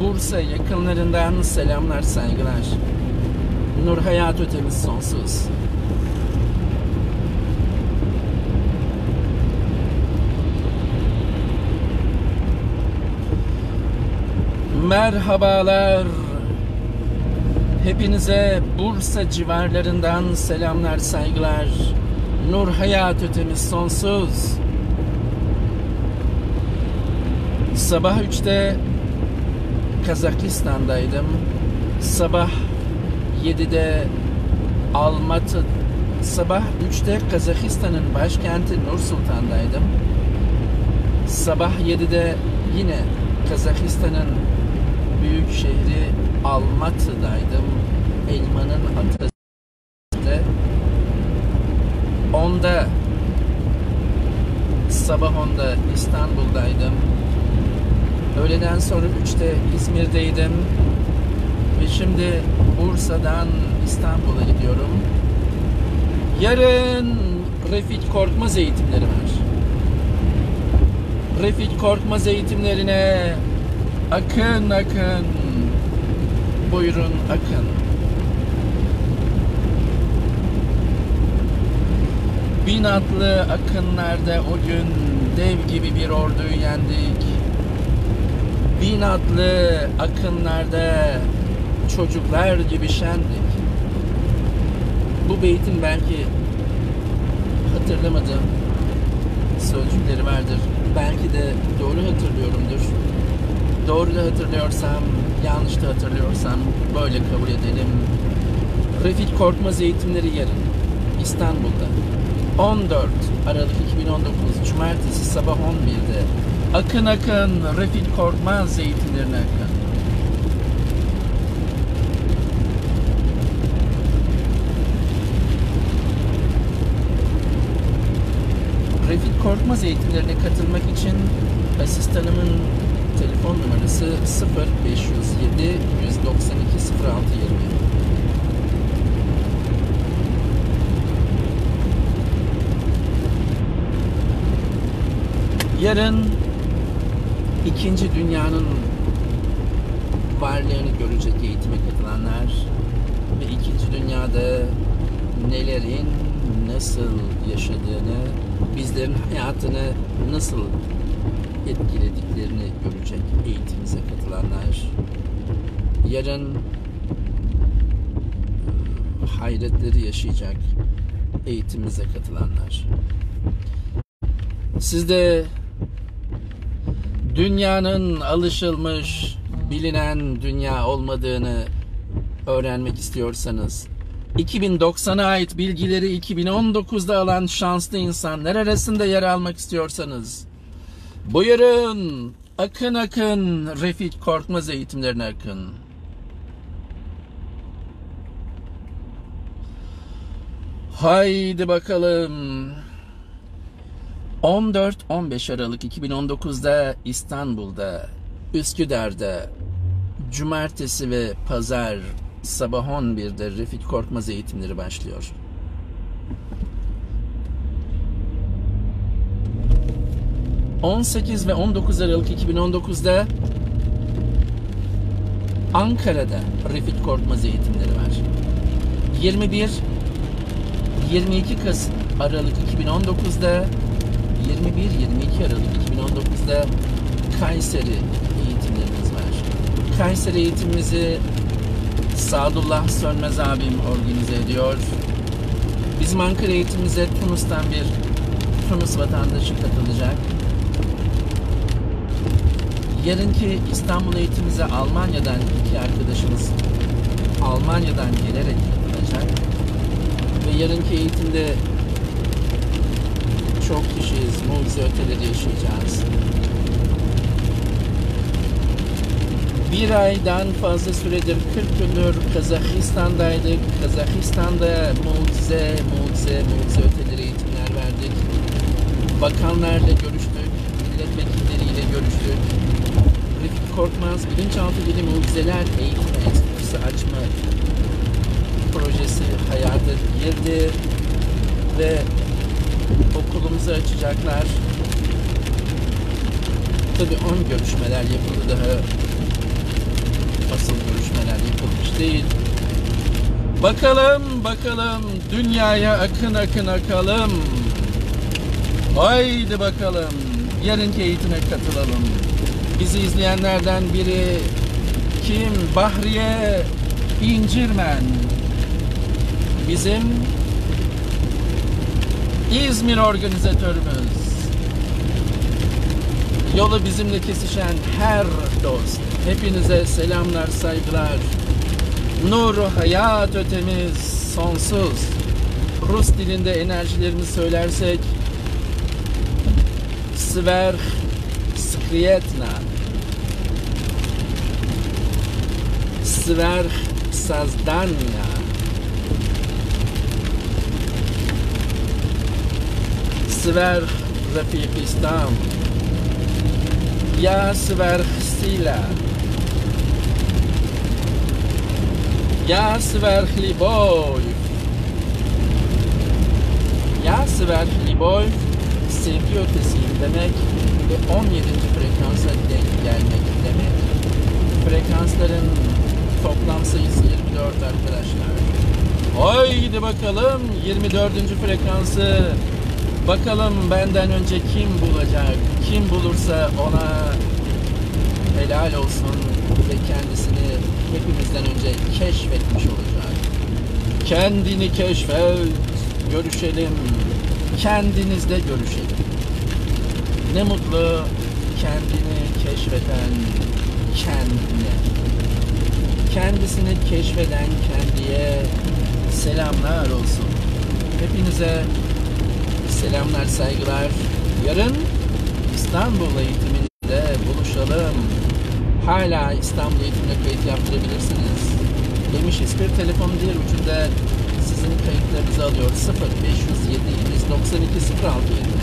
Bursa yakınlarından selamlar, saygılar. Nur hayat ötemiz sonsuz. Merhabalar. Hepinize Bursa civarlarından selamlar, saygılar. Nur hayat ötemiz sonsuz. Sabah 3'te Kazakistan'daydım. Sabah 7'de Almatı, sabah 3'te Kazakistan'ın başkenti Nur Sultan'daydım. Sabah 7'de yine Kazakistan'ın büyük şehri Almatı'daydım. Elmanın atasında. 10'da sabah 10'da İstanbul'daydım. Öğleden sonra 3'te İzmir'deydim. Ve şimdi Bursa'dan İstanbul'a gidiyorum. Yarın Refik Korkmaz eğitimleri var. Refik Korkmaz eğitimlerine akın akın. Buyurun akın. Bin atlı akınlarda o gün dev gibi bir orduyu yendik. Bin atlı akınlarda çocuklar gibi şendik. Bu beytin belki hatırlamadığım sözcükleri vardır. Belki de doğru hatırlıyorumdur. Doğru da hatırlıyorsam, yanlış da hatırlıyorsam böyle kabul edelim. Refik Korkmaz eğitimleri yarın İstanbul'da 14 Aralık 2019 Cumartesi sabah 11'de. Akın akın Refik Korkmaz eğitimlerine akın. Refik Korkmaz eğitimlerine katılmak için asistanımın telefon numarası 0507 192 0620. Yarın İkinci Dünya'nın varlığını görecek eğitime katılanlar ve İkinci Dünya'da nelerin nasıl yaşadığını, bizlerin hayatını nasıl etkilediklerini görecek eğitimimize katılanlar. Yarın hayretleri yaşayacak eğitimimize katılanlar. Siz de dünyanın alışılmış, bilinen dünya olmadığını öğrenmek istiyorsanız, 2090'a ait bilgileri 2019'da alan şanslı insanlar arasında yer almak istiyorsanız, buyurun akın akın Refik Korkmaz eğitimlerine akın. Haydi bakalım. 14-15 Aralık 2019'da İstanbul'da, Üsküdar'da, Cumartesi ve Pazar sabah 11'de Refik Korkmaz eğitimleri başlıyor. ...18 ve 19 Aralık 2019'da... Ankara'da Refik Korkmaz eğitimleri var. 21-22 Kasım Aralık 2019'da... 21-22 Aralık 2019'da Kayseri eğitimlerimiz var. Kayseri eğitimimizi Sadullah Sönmez abim organize ediyor. Bizim Ankara eğitimimize Tunus'tan bir Tunus vatandaşı katılacak. Yarınki İstanbul eğitimimize Almanya'dan iki arkadaşımız Almanya'dan gelerek katılacak. Ve yarınki eğitimde çok kişiyiz, mucize öteleri yaşayacağız. Bir aydan fazla süredir 40 gündür Kazakistan'daydık. Kazakistan'da mucize öteleri eğitimler verdik. Bakanlarla görüştük, milletvekilleriyle görüştük. Refik Korkmaz Bilinçaltı Dili Mucizeler Eğitim Enstitüsü açma projesi hayata girdi ve okulumuzu açacaklar. Tabii 10 görüşmeler yapıldı daha. benzetmeler yapılmış değil. Bakalım, bakalım, dünyaya akın akın akalım. Haydi bakalım, yarınki eğitime katılalım. Bizi izleyenlerden biri kim? Bahriye İncirmen. Bizim İzmir organizatörümüz. Yolu bizimle kesişen her dost. Hepinize selamlar, saygılar. Nur, hayat ötemiz sonsuz. Rus dilinde enerjilerimizi söylersek Sverh Skrietna, Sverh Sazdanya, Sverh Rafikistan, Ya Sverh Sila, Ya Sverh Liboy, Ya Sverh Liboy, sevgi ötesiyim demek ve 17. frekansa denk gelmek demek. Frekansların toplam sayısı 24 arkadaşlar. Haydi bakalım 24. frekansı. Bakalım benden önce kim bulacak? Kim bulursa ona helal olsun ve kendisini hepimizden önce keşfetmiş olacak. Kendini keşfet, görüşelim. Kendinizle görüşelim. Ne mutlu kendini keşfeden kendine. Kendisini keşfeden kendiye selamlar olsun. Hepinize selamlar, saygılar. Yarın İstanbul eğitiminde buluşalım. Hala İstanbul eğitimine kayıt yaptırabilirsiniz. Demiş bir telefon diğer ucunda sizin kayıtlarınızı alıyor. 0507 192 06